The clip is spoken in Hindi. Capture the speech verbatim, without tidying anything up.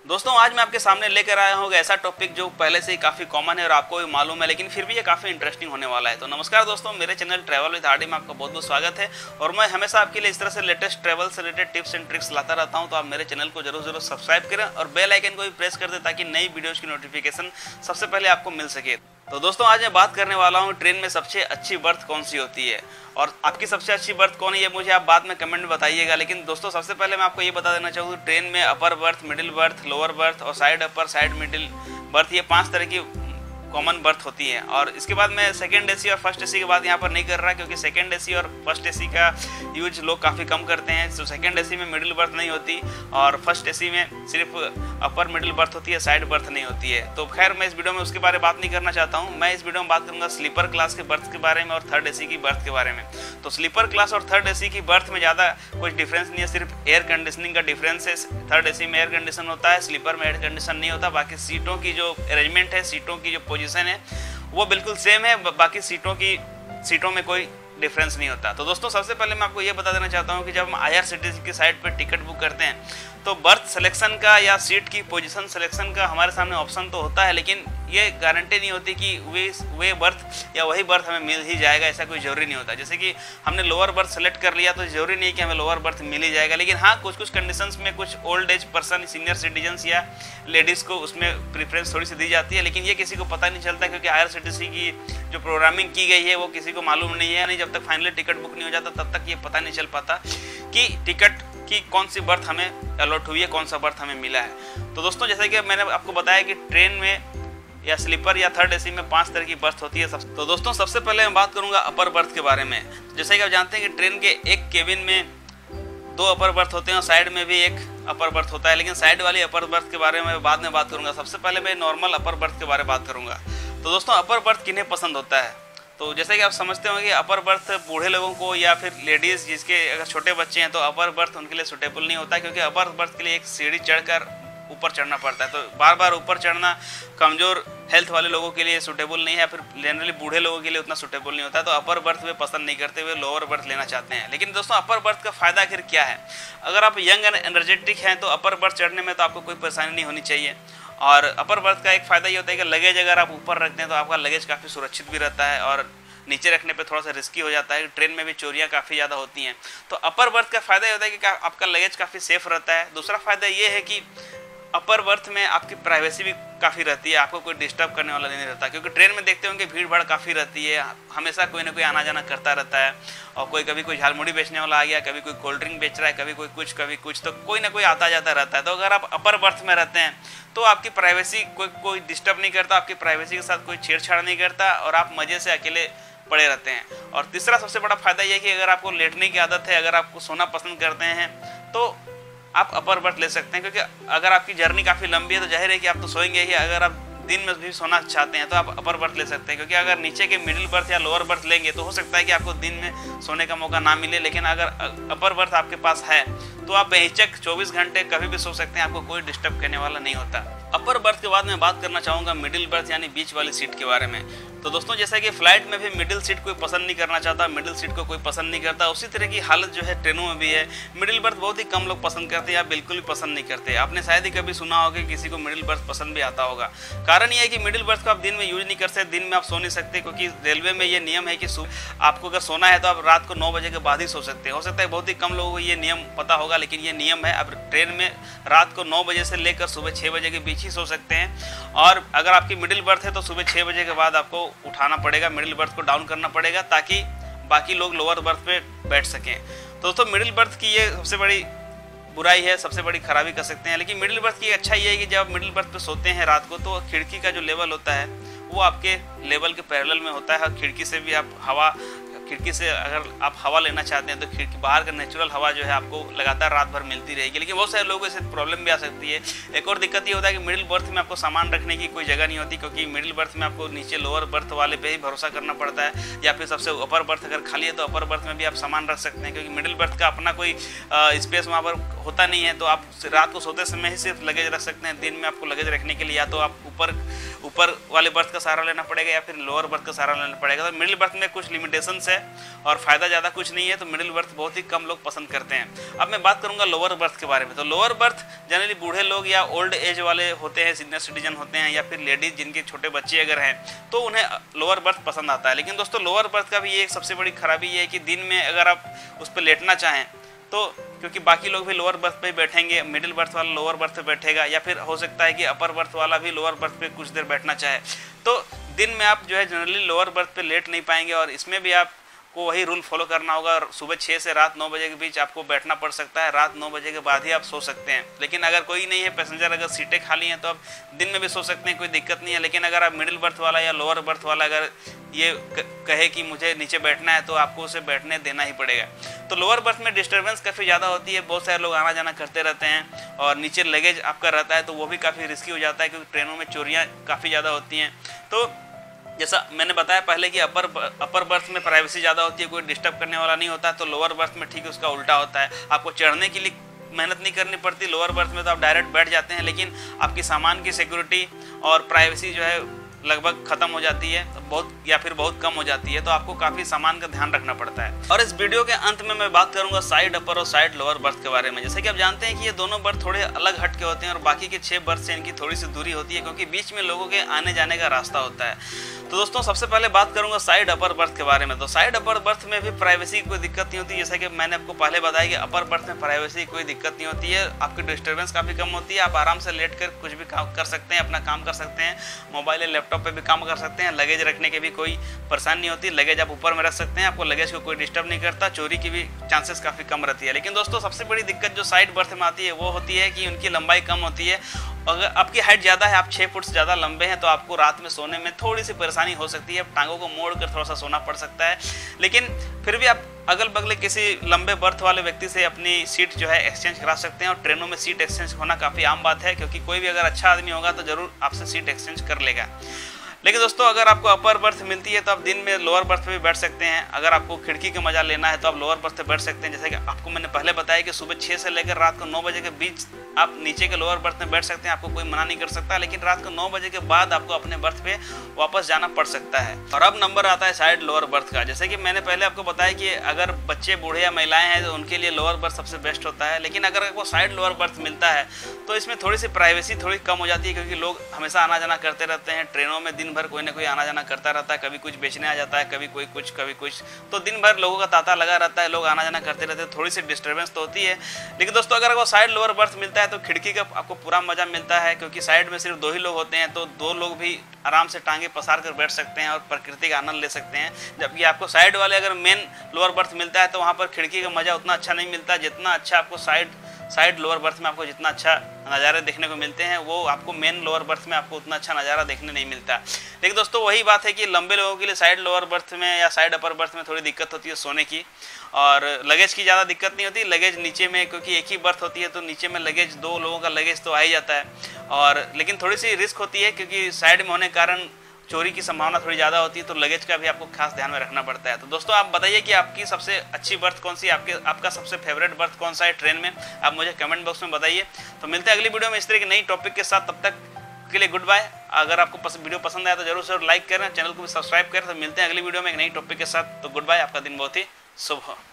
दोस्तों आज मैं आपके सामने लेकर आया हूँ ऐसा टॉपिक जो पहले से ही काफ़ी कॉमन है और आपको भी मालूम है, लेकिन फिर भी ये काफ़ी इंटरेस्टिंग होने वाला है। तो नमस्कार दोस्तों, मेरे चैनल ट्रैवल विद आरडी में आपका बहुत बहुत स्वागत है और मैं हमेशा आपके लिए इस तरह से लेटेस्ट ट्रैवल से रिलेटेड टिप्स एंड ट्रिक्स लाता रहता हूँ। तो आप मेरे चैनल को जरूर जरूर सब्सक्राइब करें और बेल आइकन को भी प्रेस कर दें ताकि नई वीडियोज़ की नोटिफिकेशन सबसे पहले आपको मिल सके। तो दोस्तों आज मैं बात करने वाला हूँ ट्रेन में सबसे अच्छी बर्थ कौन सी होती है और आपकी सबसे अच्छी बर्थ कौन है ये मुझे आप बाद में कमेंट में बताइएगा। लेकिन दोस्तों सबसे पहले मैं आपको ये बता देना चाहूँगा, ट्रेन में upper berth, middle berth, lower berth और side upper side middle berth, ये पांच तरह की कॉमन बर्थ होती है। और इसके बाद मैं सेकंड एसी और फर्स्ट एसी की बात यहाँ पर नहीं कर रहा क्योंकि सेकंड एसी और फर्स्ट एसी का यूज लोग काफ़ी कम करते हैं। तो सेकंड एसी में मिडिल बर्थ नहीं होती और फर्स्ट एसी में सिर्फ अपर मिडिल बर्थ होती है, साइड बर्थ नहीं होती है। तो खैर मैं इस वीडियो में उसके बारे में बात नहीं करना चाहता हूँ। मैं इस वीडियो में बात करूँगा स्लीपर क्लास के बर्थ के बारे में और थर्ड एसी की बर्थ के बारे में। तो स्लीपर क्लास और थर्ड एसी की बर्थ में ज़्यादा कुछ डिफरेंस नहीं है, सिर्फ एयर कंडीशनिंग का डिफरेंस है। थर्ड एसी में एयर कंडीशन होता है, स्लीपर में एयर कंडीशन नहीं होता। बाकी सीटों की जो अरेंजमेंट है, सीटों की जो पोजीशन है वो बिल्कुल सेम है, बाकी सीटों की सीटों में कोई डिफरेंस नहीं होता। तो दोस्तों सबसे पहले मैं आपको ये बता देना चाहता हूँ कि जब हम आईआरसीटीसी की साइट पर टिकट बुक करते हैं तो बर्थ सिलेक्शन का या सीट की पोजीशन सिलेक्शन का हमारे सामने ऑप्शन तो होता है, लेकिन ये गारंटी नहीं होती कि वे वे बर्थ या वही बर्थ हमें मिल ही जाएगा, ऐसा कोई ज़रूरी नहीं होता। जैसे कि हमने लोअर बर्थ सेलेक्ट कर लिया तो ज़रूरी नहीं कि हमें लोअर बर्थ मिल ही जाएगा, लेकिन हाँ कुछ कुछ कंडीशंस में कुछ old age person, senior citizens या लेडीज़ को उसमें प्रीफरेंस थोड़ी सी दी जाती है। लेकिन ये किसी को पता नहीं चलता क्योंकि आईआरसीटीसी की जो प्रोग्रामिंग की गई है वो किसी को मालूम नहीं है। नहीं जब तक फाइनली टिकट बुक नहीं हो जाता तब तक ये पता नहीं चल पाता कि टिकट कि कौन सी बर्थ हमें अलॉट हुई है, कौन सा बर्थ हमें मिला है। तो दोस्तों जैसे कि मैंने आपको बताया कि ट्रेन में या स्लीपर या थर्ड एसी में पांच तरह की बर्थ होती है। सब तो दोस्तों सबसे पहले मैं बात करूंगा अपर बर्थ के बारे में। जैसे कि आप जानते हैं कि ट्रेन के एक केबिन में दो अपर बर्थ होते हैं और साइड में भी एक अपर बर्थ होता है, लेकिन साइड वाली अपर बर्थ के बारे में बाद में बात करूंगा। सबसे पहले मैं नॉर्मल अपर बर्थ के बारे में बात करूंगा। तो दोस्तों अपर बर्थ किन्हें पसंद होता है, तो जैसे कि आप समझते होंगे अपर बर्थ बूढ़े लोगों को या फिर लेडीज़ जिसके अगर छोटे बच्चे हैं तो अपर बर्थ उनके लिए सूटेबल नहीं होता क्योंकि अपर बर्थ के लिए एक सीढ़ी चढ़कर ऊपर चढ़ना पड़ता है। तो बार बार ऊपर चढ़ना कमज़ोर हेल्थ वाले लोगों के लिए सूटेबल नहीं है, फिर जनरली बूढ़े लोगों के लिए उतना सूटेबल नहीं होता। तो अपर बर्थ वे पसंद नहीं करते, वे लोअर बर्थ लेना चाहते हैं। लेकिन दोस्तों अपर बर्थ का फ़ायदा आखिर क्या है? अगर आप यंग एंड एनर्जेटिक हैं तो अपर बर्थ चढ़ने में तो आपको कोई परेशानी नहीं होनी चाहिए। और अपर बर्थ का एक फ़ायदा ये होता है कि लगेज अगर आप ऊपर रखते हैं तो आपका लगेज काफ़ी सुरक्षित भी रहता है और नीचे रखने पे थोड़ा सा रिस्की हो जाता है। ट्रेन में भी चोरियां काफ़ी ज़्यादा होती हैं। तो अपर बर्थ का फ़ायदा ये होता है कि आपका लगेज काफ़ी सेफ रहता है। दूसरा फ़ायदा ये है कि अपर बर्थ में आपकी प्राइवेसी भी काफ़ी रहती है, आपको कोई डिस्टर्ब करने वाला नहीं रहता क्योंकि ट्रेन में देखते होंगे भीड़ भाड़ काफ़ी रहती है, हमेशा कोई ना कोई आना जाना करता रहता है और कोई कभी कोई झालमुड़ी बेचने वाला आ गया, कभी कोई कोल्ड ड्रिंक बेच रहा है, कभी कोई कुछ कभी कुछ, तो कोई ना कोई आता जाता रहता है। तो अगर आप अपर बर्थ में रहते हैं तो आपकी प्राइवेसी कोई कोई डिस्टर्ब नहीं करता, आपकी प्राइवेसी के साथ कोई छेड़छाड़ नहीं करता और आप मज़े से अकेले पड़े रहते हैं। और तीसरा सबसे बड़ा फायदा यह है कि अगर आपको लेटने की आदत है, अगर आपको सोना पसंद करते हैं तो आप अपर बर्थ ले सकते हैं क्योंकि अगर आपकी जर्नी काफ़ी लंबी है तो जाहिर है कि आप तो सोएंगे ही। अगर आप दिन में भी सोना चाहते हैं तो आप अपर बर्थ ले सकते हैं क्योंकि अगर नीचे के मिडिल बर्थ या लोअर बर्थ लेंगे तो हो सकता है कि आपको दिन में सोने का मौका ना मिले, लेकिन अगर अपर बर्थ आपके पास है तो आप बेहिचक चौबीस घंटे कभी भी सो सकते हैं, आपको कोई डिस्टर्ब करने वाला नहीं होता। अपर बर्थ के बाद मैं बात करना चाहूँगा मिडिल बर्थ यानी बीच वाली सीट के बारे में। तो दोस्तों जैसा कि फ्लाइट में भी मिडिल सीट कोई पसंद नहीं करना चाहता, मिडिल सीट को कोई पसंद नहीं करता, उसी तरह की हालत जो है ट्रेनों में भी है। मिडिल बर्थ बहुत ही कम लोग पसंद करते हैं या बिल्कुल भी पसंद नहीं करते। आपने शायद ही कभी सुना होगा कि किसी को मिडिल बर्थ पसंद भी आता होगा। कारण यह है कि मिडिल बर्थ को आप दिन में यूज नहीं कर सकते, दिन में आप सो नहीं सकते क्योंकि रेलवे में ये नियम है कि आपको अगर सोना है तो आप रात को नौ बजे के बाद ही सो सकते हैं। हो सकता है बहुत ही कम लोगों को ये नियम पता होगा, लेकिन ये नियम है। अब ट्रेन में रात को नौ बजे से लेकर सुबह छः बजे के बीच ही सो सकते हैं और अगर आपकी मिडिल बर्थ है तो सुबह छः बजे के बाद आपको उठाना पड़ेगा, मिडिल बर्थ को डाउन करना पड़ेगा ताकि बाकी लोग लोअर बर्थ पे बैठ सकें। तो दोस्तों मिडिल बर्थ की ये सबसे बड़ी बुराई है, सबसे बड़ी खराबी कर सकते हैं। लेकिन मिडिल बर्थ की अच्छा ये है कि जब आप मिडिल बर्थ पे सोते हैं रात को तो खिड़की का जो लेवल होता है वो आपके लेवल के पैरेलल में होता है। खिड़की से भी आप हवा खिड़की से अगर आप हवा लेना चाहते हैं तो खिड़की बाहर का नेचुरल हवा जो है आपको लगातार रात भर मिलती रहेगी। लेकिन बहुत सारे लोगों को इससे प्रॉब्लम भी आ सकती है। एक और दिक्कत ये होता है कि मिडिल बर्थ में आपको सामान रखने की कोई जगह नहीं होती क्योंकि मिडिल बर्थ में आपको नीचे लोअर बर्थ वाले पे ही भरोसा करना पड़ता है, या फिर सबसे अपर बर्थ अगर खाली है तो अपर बर्थ में भी आप सामान रख सकते हैं क्योंकि मिडिल बर्थ का अपना कोई स्पेस वहाँ पर होता नहीं है तो आप रात को सोते समय ही सिर्फ लगेज रख सकते हैं। दिन में आपको लगेज रखने के लिए या तो आप ऊपर ऊपर वाले बर्थ का सहारा लेना पड़ेगा या फिर लोअर बर्थ का सहारा लेना पड़ेगा। तो मिडिल बर्थ में कुछ लिमिटेशंस है और फायदा ज़्यादा कुछ नहीं है, तो मिडिल बर्थ बहुत ही कम लोग पसंद करते हैं। अब मैं बात करूंगा लोअर बर्थ के बारे में। तो लोअर बर्थ जनरली बूढ़े लोग या ओल्ड एज वाले होते हैं, सीनियर सिटीजन होते हैं या फिर लेडीज जिनके छोटे बच्चे अगर हैं तो उन्हें लोअर बर्थ पसंद आता है। लेकिन दोस्तों लोअर बर्थ का भी एक सबसे बड़ी खराबी ये है कि दिन में अगर आप उस पर लेटना चाहें तो, क्योंकि बाकी लोग भी लोअर बर्थ पे बैठेंगे, मिडिल बर्थ वाला लोअर बर्थ पे बैठेगा या फिर हो सकता है कि अपर बर्थ वाला भी लोअर बर्थ पे कुछ देर बैठना चाहे, तो दिन में आप जो है जनरली लोअर बर्थ पे लेट नहीं पाएंगे और इसमें भी आप को वही रूल फॉलो करना होगा। और सुबह छः से रात नौ बजे के बीच आपको बैठना पड़ सकता है, रात नौ बजे के बाद ही आप सो सकते हैं। लेकिन अगर कोई नहीं है पैसेंजर, अगर सीटें खाली हैं तो आप दिन में भी सो सकते हैं, कोई दिक्कत नहीं है। लेकिन अगर आप मिडिल बर्थ वाला या लोअर बर्थ वाला अगर ये कहे कि मुझे नीचे बैठना है तो आपको उसे बैठने देना ही पड़ेगा। तो लोअर बर्थ में डिस्टर्बेंस काफ़ी ज़्यादा होती है, बहुत सारे लोग आना जाना करते रहते हैं और नीचे लगेज आपका रहता है तो वो भी काफ़ी रिस्की हो जाता है क्योंकि ट्रेनों में चोरियाँ काफ़ी ज़्यादा होती हैं। तो जैसा मैंने बताया पहले कि अपर अपर बर्थ में प्राइवेसी ज़्यादा होती है, कोई डिस्टर्ब करने वाला नहीं होता, तो लोअर बर्थ में ठीक उसका उल्टा होता है। आपको चढ़ने के लिए मेहनत नहीं करनी पड़ती, लोअर बर्थ में तो आप डायरेक्ट बैठ जाते हैं, लेकिन आपकी सामान की सिक्योरिटी और प्राइवेसी जो है लगभग खत्म हो जाती है, बहुत या फिर बहुत कम हो जाती है, तो आपको काफ़ी सामान का ध्यान रखना पड़ता है। और इस वीडियो के अंत में मैं बात करूंगा साइड अपर और साइड लोअर बर्थ के बारे में। जैसे कि आप जानते हैं कि ये दोनों बर्थ थोड़े अलग हट के होते हैं और बाकी के छह बर्थ से इनकी थोड़ी सी दूरी होती है क्योंकि बीच में लोगों के आने जाने का रास्ता होता है। तो दोस्तों सबसे पहले बात करूंगा साइड अपर बर्थ के बारे में। तो साइड अपर बर्थ में भी प्राइवेसी की कोई दिक्कत नहीं होती, जैसा कि मैंने आपको पहले बताया कि अपर बर्थ में प्राइवेसी की कोई दिक्कत नहीं होती है, आपकी डिस्टर्बेंस काफ़ी कम होती है, आप आराम से लेट कर कुछ भी काम कर सकते हैं, अपना काम कर सकते हैं, मोबाइल या लैपटॉप पे भी काम कर सकते हैं। लगेज रखने की भी कोई परेशानी नहीं होती, लगेज आप ऊपर में रख सकते हैं, आपको लगेज को कोई डिस्टर्ब नहीं करता, चोरी की भी चांसेस काफ़ी कम रहती है। लेकिन दोस्तों सबसे बड़ी दिक्कत जो साइड बर्थ में आती है वो होती है कि उनकी लंबाई कम होती है। अगर आपकी हाइट ज़्यादा है, आप छः फुट से ज़्यादा लंबे हैं, तो आपको रात में सोने में थोड़ी सी परेशानी हो सकती है, टांगों को मोड़ कर थोड़ा सा सोना पड़ सकता है। लेकिन फिर भी आप अगल बगल किसी लंबे बर्थ वाले व्यक्ति से अपनी सीट जो है एक्सचेंज करा सकते हैं और ट्रेनों में सीट एक्सचेंज होना काफ़ी आम बात है क्योंकि कोई भी अगर अच्छा आदमी होगा तो ज़रूर आपसे सीट एक्सचेंज कर लेगा। लेकिन दोस्तों अगर आपको अपर बर्थ मिलती है तो आप दिन में लोअर बर्थ पे भी बैठ सकते हैं। अगर आपको खिड़की का मजा लेना है तो आप लोअर बर्थ पे बैठ सकते हैं। जैसे कि आपको मैंने पहले बताया कि सुबह छः से लेकर रात को नौ बजे के बीच आप नीचे के लोअर बर्थ में बैठ सकते हैं, आपको कोई मना नहीं कर सकता। लेकिन रात को नौ बजे के बाद आपको अपने बर्थ पे वापस जाना पड़ सकता है। और अब नंबर आता है साइड लोअर बर्थ का। जैसे कि मैंने पहले आपको बताया कि अगर बच्चे बूढ़े या महिलाएं हैं तो उनके लिए लोअर बर्थ सबसे बेस्ट होता है। लेकिन अगर आपको साइड लोअर बर्थ मिलता है तो इसमें थोड़ी सी प्राइवेसी थोड़ी कम हो जाती है क्योंकि लोग हमेशा आना जाना करते रहते हैं। ट्रेनों में दिन भर कोई ना कोई आना जाना करता रहता है, कभी कुछ बेचने आ जाता है, कभी कोई कुछ कभी कुछ, तो दिन भर लोगों का तांता लगा रहता है, लोग आना जाना करते रहते हैं, थोड़ी सी डिस्टर्बेंस तो होती है। लेकिन दोस्तों अगर आपको साइड लोअर बर्थ मिलता है तो खिड़की का आपको पूरा मजा मिलता है क्योंकि साइड में सिर्फ दो ही लोग होते हैं, तो दो लोग भी आराम से टांगे पसार कर बैठ सकते हैं और प्रकृति का आनंद ले सकते हैं। जबकि आपको साइड वाले अगर मेन लोअर बर्थ मिलता है तो वहाँ पर खिड़की का मजा उतना अच्छा नहीं मिलता जितना अच्छा आपको साइड साइड लोअर बर्थ में आपको जितना अच्छा नज़ारे देखने को मिलते हैं वो आपको मेन लोअर बर्थ में आपको उतना अच्छा नज़ारा देखने नहीं मिलता। लेकिन दोस्तों वही बात है कि लंबे लोगों के लिए साइड लोअर बर्थ में या साइड अपर बर्थ में थोड़ी दिक्कत होती है सोने की, और लगेज की ज़्यादा दिक्कत नहीं होती। लगेज नीचे में क्योंकि एक ही बर्थ होती है तो नीचे में लगेज दो लोगों का लगेज तो आ ही जाता है, और लेकिन थोड़ी सी रिस्क होती है क्योंकि साइड में होने के कारण चोरी की संभावना थोड़ी ज़्यादा होती है, तो लगेज का भी आपको खास ध्यान में रखना पड़ता है। तो दोस्तों आप बताइए कि आपकी सबसे अच्छी बर्थ कौन सी, आपके आपका सबसे फेवरेट बर्थ कौन सा है ट्रेन में, आप मुझे कमेंट बॉक्स में बताइए। तो मिलते हैं अगली वीडियो में इस तरह की नई टॉपिक के साथ, तब तक के लिए गुड बाय। अगर आपको पस, वीडियो पसंद आया तो जरूर से लाइक करें, चैनल को भी सब्सक्राइब करें। तो मिलते हैं अगली वीडियो में एक नई टॉपिक के साथ। तो गुड बाय, आपका दिन बहुत ही शुभ हो।